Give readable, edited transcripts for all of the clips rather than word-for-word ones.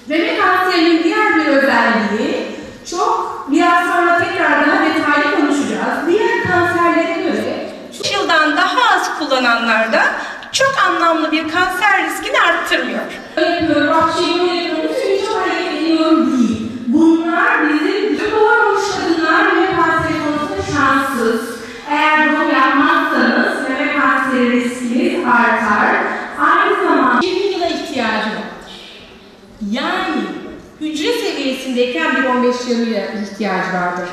Meme kanserinin diğer bir özelliği, biraz sonra tekrar daha detaylı konuşacağız. Diğer kanserlere göre 3 yıldan daha az kullananlarda çok anlamlı bir kanser riskini arttırmıyor. Bunlar bizim doğurmuş kadınlar meme kanseri konusunda şanssız. Eğer bunu yapmazsanız meme kanseri riskiniz artar. Aynı zamanda 20 yıla ihtiyacı vardır. Yani hücre seviyesindeyken bir 15-20 yıla ihtiyacı vardır.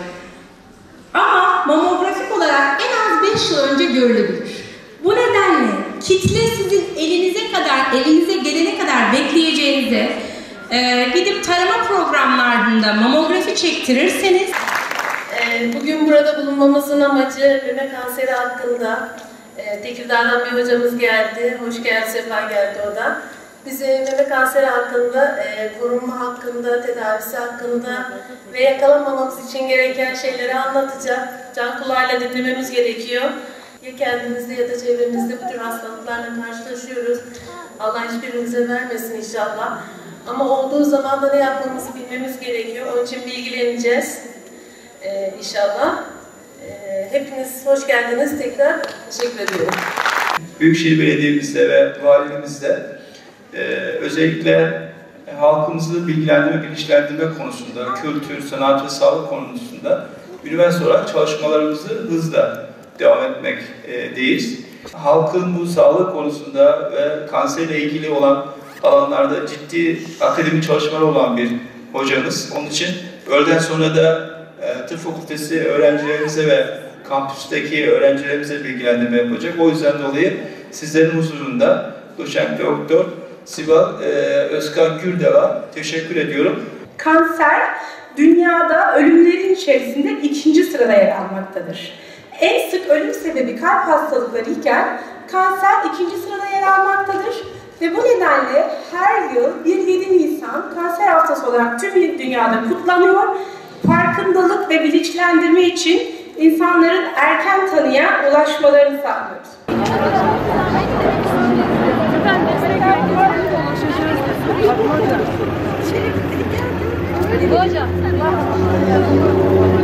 Ama mamografik olarak en az 5 yıl önce görülebilir. Bu nedenle kitle sizin elinize gelene kadar bekleyeceğinize gidip tarama programlarında mamografi çektirirseniz. Bugün burada bulunmamızın amacı meme kanseri hakkında. Tekirdağ'dan bir hocamız geldi. Hoş geldin, sefa geldi o da. Bize meme kanseri hakkında, korunma hakkında, tedavisi hakkında ve yakalanmamamız için gereken şeyleri anlatacak. Can kulağıyla dinlememiz gerekiyor. Ya kendimizde ya da çevremizde bu tür hastalıklarla karşılaşıyoruz. Allah hiçbirimize vermesin inşallah. Ama olduğu zaman da ne yapmamızı bilmemiz gerekiyor. Onun için bilgileneceğiz inşallah. Hepiniz hoş geldiniz. Tekrar teşekkür ediyorum. Büyükşehir Belediye'mizde ve valiliğimizde özellikle halkımızı bilgilendirme, bilinçlendirme konusunda, kültür, sanat ve sağlık konusunda üniversite olarak çalışmalarımızı hızla devam etmekteyiz. Halkın bu sağlık konusunda ve kanserle ilgili olan alanlarda ciddi akademik çalışmalar olan bir hocamız. Onun için öğleden sonra da tıp fakültesi öğrencilerimize ve kampüsteki öğrencilerimize bilgilendirme yapacak. O yüzden dolayı sizlerin huzurunda Doçent Doktor Sibel Özkan Gürdal'a teşekkür ediyorum. Kanser, dünyada ölümlerin içerisinde 2. sırada yer almaktadır. En sık ölüm sebebi kalp hastalıkları iken kanser 2. sırada yer almaktadır. Ve bu nedenle her yıl 1-7 Nisan Kanser Haftası olarak tüm dünyada kutlanıyor. Farkındalık ve bilinçlendirme için insanların erken tanıya ulaşmalarını sağlıyoruz. Hocam.